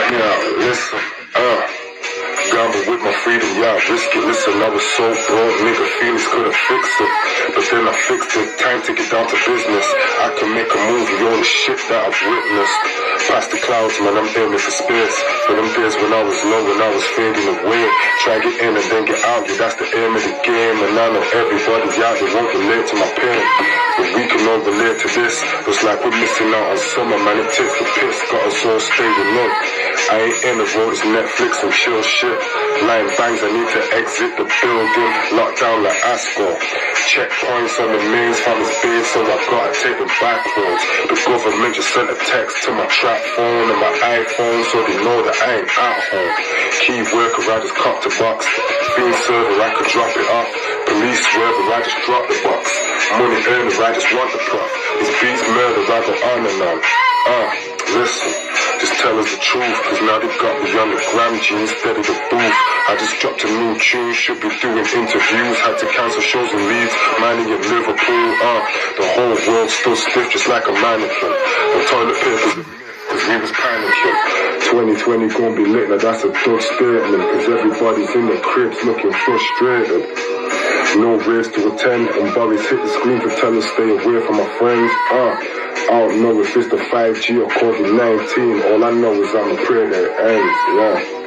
Yeah, listen, gamble with my freedom, yeah, I risk it. Listen, I was so broke, nigga, feelings couldn't fix it. But then I fixed it, time to get down to business. I can make a movie, all the shit that I've witnessed. Past the clouds, man, I'm aiming for space. For them days when I was low, when I was fading away. Try get in and then get out, yeah, that's the aim of the game. And I know everybody out there won't relate to my pain. But we can all relate to this. Looks like we're missing out on summer, man, it takes the piss. Got us all staying in. I ain't in the road, it's Netflix and chill shit. Line bangs, I need to exit the building. Locked down like Ascot. Checkpoints on the mains, found this base, so I gotta take them back roads. The government just sent a text to my trap phone and my iPhone, so they know that I ain't at home. Key worker, I just copped a box. Bean server, I could drop it off. Police swerver, I just drop the box. Money earner, I just want the prof. This beats murder, I go on and on. Listen, just tell us the truth, cause now they got me on the gram G instead of the booth. I just dropped a new tune, should be doing interviews. Had to cancel shows in Leeds, mining in Liverpool. The whole world stood stiff just like a mannequin. The toilet papers, cause we was panicking. 2020 gon' be lit, now that's a dud statement. Cause everybody's in their cribs looking frustrated. No race to attend, and Boris hit the screen to tell us stay away from my friends. I don't know if it's the 5G or COVID-19. All I know is I'ma pray that it ends, yeah.